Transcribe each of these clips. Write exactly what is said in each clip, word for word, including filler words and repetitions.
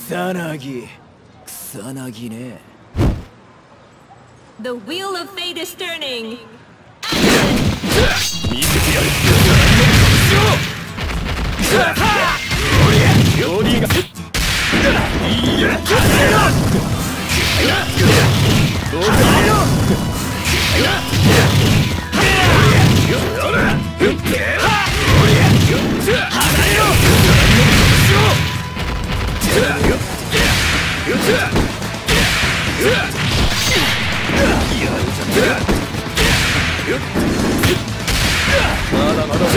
草薙、草薙ね。 The wheel of fate is turning. 見せてやる。料理が。いや。どうぞ。まだまだ。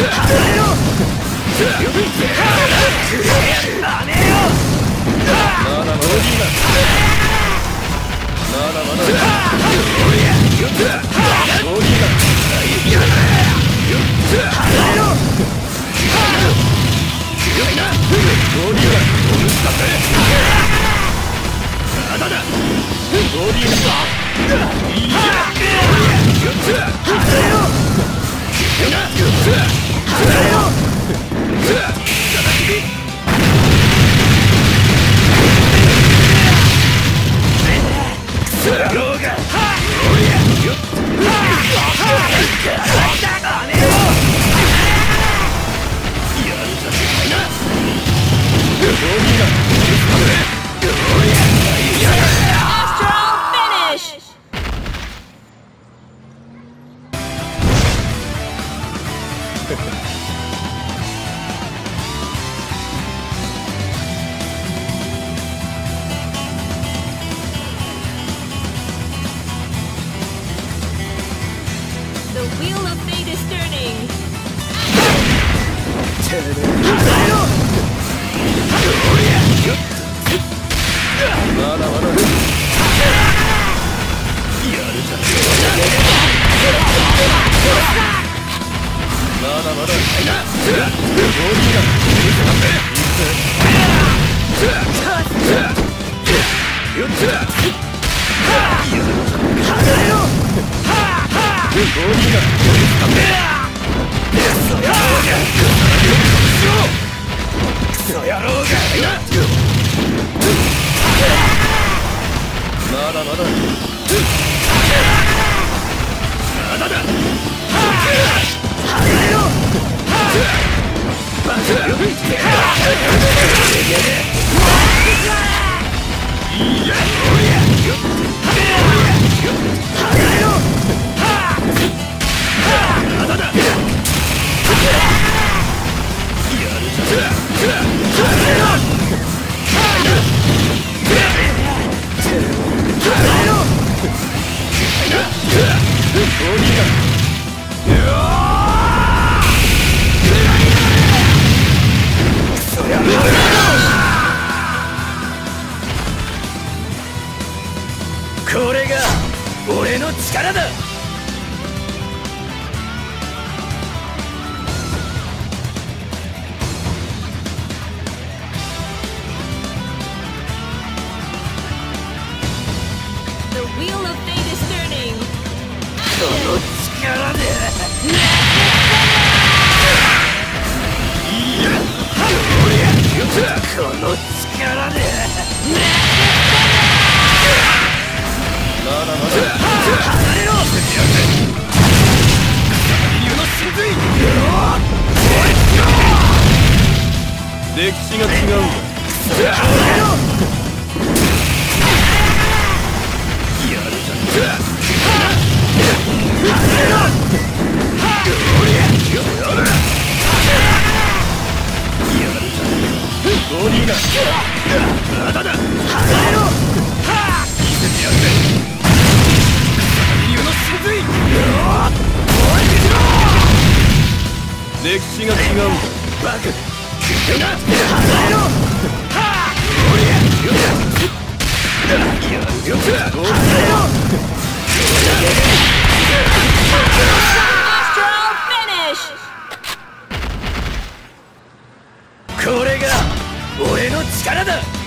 The wheel of fate is turning. まだまだ。やるじゃねえ。まだまだ。まだまだ。これが俺の力だ。 The wheel of fate is turning. この力で。いや、この力で。まだまだ。離れろ。歴史が違うんだ。やるじゃん。ゴリラ。まだだ。離れろ。見せてやるぜ。歴史が違うんだ。バカ。離れろ。これが俺の力だ。